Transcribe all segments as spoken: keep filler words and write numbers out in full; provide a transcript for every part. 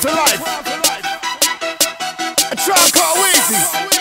to life. A Tribe Called Weezy.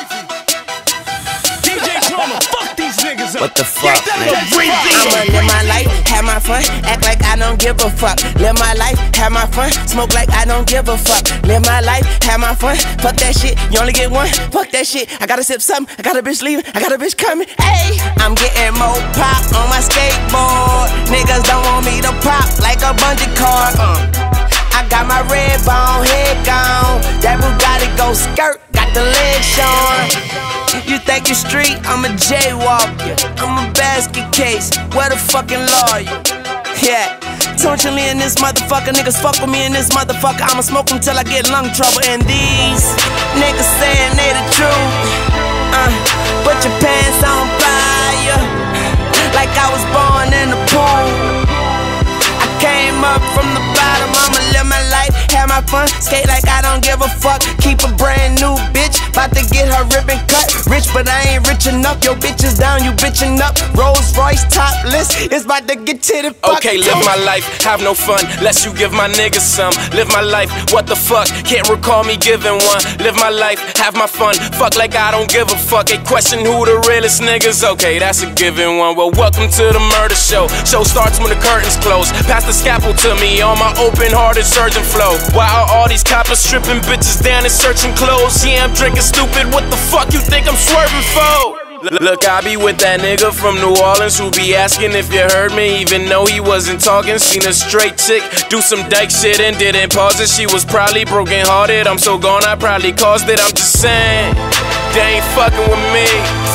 D J Drama, fuck these niggas up. What the fuck, nigga? I'ma live my life, have my fun, act like I don't give a fuck. Live my life, have my fun, smoke like I don't give a fuck. Live my life, have my fun, fuck that shit, you only get one, fuck that shit. I gotta sip something, I got a bitch leaving, I got a bitch coming. Hey, I'm getting more pop on my skateboard. Niggas don't want me to pop like a bungee cord. Uh. I got my red bone head gone. That Bugatti go skirt, got the legs showing. You think you street, I'm a jaywalker. I'm a basket case, where the fucking lawyer? Yeah, don't you in this motherfucker, niggas fuck with me in this motherfucker. I'ma smoke them till I get lung trouble. And these niggas saying they the truth. Uh, put your pants on fire, like I was born in the pool. I came up from the bottom, I'ma live my life, have my fun, skate like I don't give a fuck. Keep a brand new bitch, bout to get her ribbon cut. Rich but I ain't rich enough, your bitch is down, you bitchin' up. Rolls Royce topless, it's bout to get to the fuck. Okay, live my life, have no fun, lest you give my niggas some. Live my life, what the fuck, can't recall me giving one. Live my life, have my fun, fuck like I don't give a fuck. A question who the realest niggas, okay, that's a given one. Well, welcome to the murder show. Show starts when the curtains close. Pass the scalpel to me on my open-hearted surgeon flow. Why are all these coppers stripping bitches down and searching clothes? Yeah, I'm drinking stupid, what the fuck you think I'm swerving for? Look, I be with that nigga from New Orleans who be asking if you heard me, even though he wasn't talking. Seen a straight chick do some dyke shit and didn't pause it. She was probably broken hearted. I'm so gone, I probably caused it. I'm just saying, they ain't fucking with me.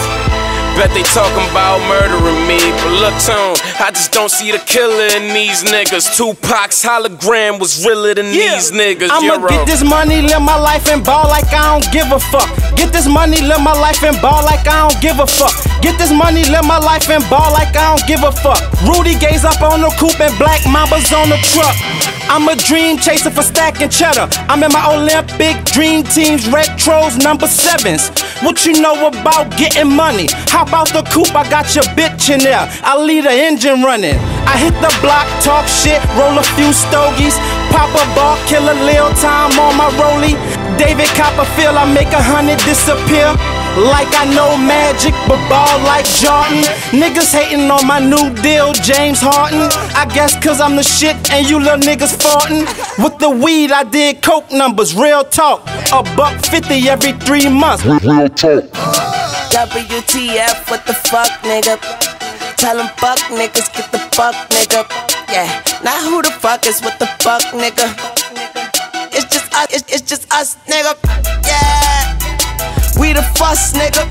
Bet they talking about murdering me, but look, Tone, I just don't see the killer in these niggas. Tupac's hologram was realer than yeah. these niggas. I'ma Euro. get this money, live my life and ball like I don't give a fuck. Get this money, live my life and ball like I don't give a fuck. Get this money, live my life and ball like I don't give a fuck. Rudy Gay's up on the coupe and Black Mamba's on the truck. I'm a dream chaser for stacking cheddar. I'm in my Olympic dream teams, retros, number sevens. What you know about getting money? How about the coupe? I got your bitch in there. I leave the engine running. I hit the block, talk shit, roll a few stogies, pop a ball, kill a little time on my rollie. David Copperfield, I make a hundred disappear. Like I know magic, but ball like Jordan. Niggas hating on my new deal, James Harden. I guess cause I'm the shit and you little niggas farting. With the weed I did coke numbers, real talk. A buck fifty every three months. Real talk. W T F, what the fuck, nigga? Tell them fuck niggas, get the fuck, nigga. Yeah, now who the fuck is what the fuck, nigga? It's just us, it's, it's just us, nigga. Yeah. We the fuss, nigga.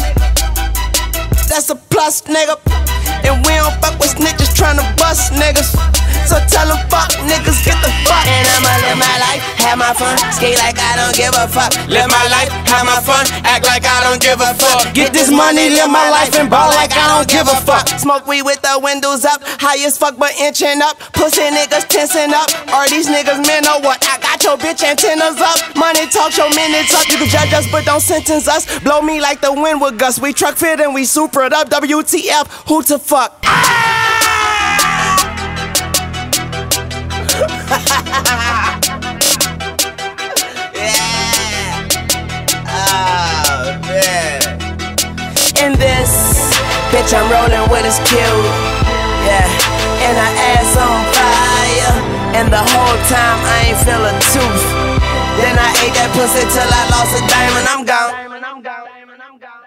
That's a plus, nigga. And we don't fuck with snitches tryna bust niggas. So tell them fuck niggas, get the fuck. And I'ma live my life, have my fun, skate like I don't give a fuck. Live my life, have my fun, act like I don't give a fuck. Get this money, live my life and ball like I don't give a fuck. Smoke weed with the windows up, high as fuck but inching up. Pussy niggas tensing up, or these niggas men know what? I got your bitch antennas up. Money talk, your minutes up. You can judge us but don't sentence us. Blow me like the wind with gusts. We truck fit and we super it up. W T F, who to fuck? Yeah. Oh man. In this bitch I'm rolling with is cute. Yeah. And her ass on fire. And the whole time I ain't feel a tooth. Then I ate that pussy till I lost a diamond. I'm gone.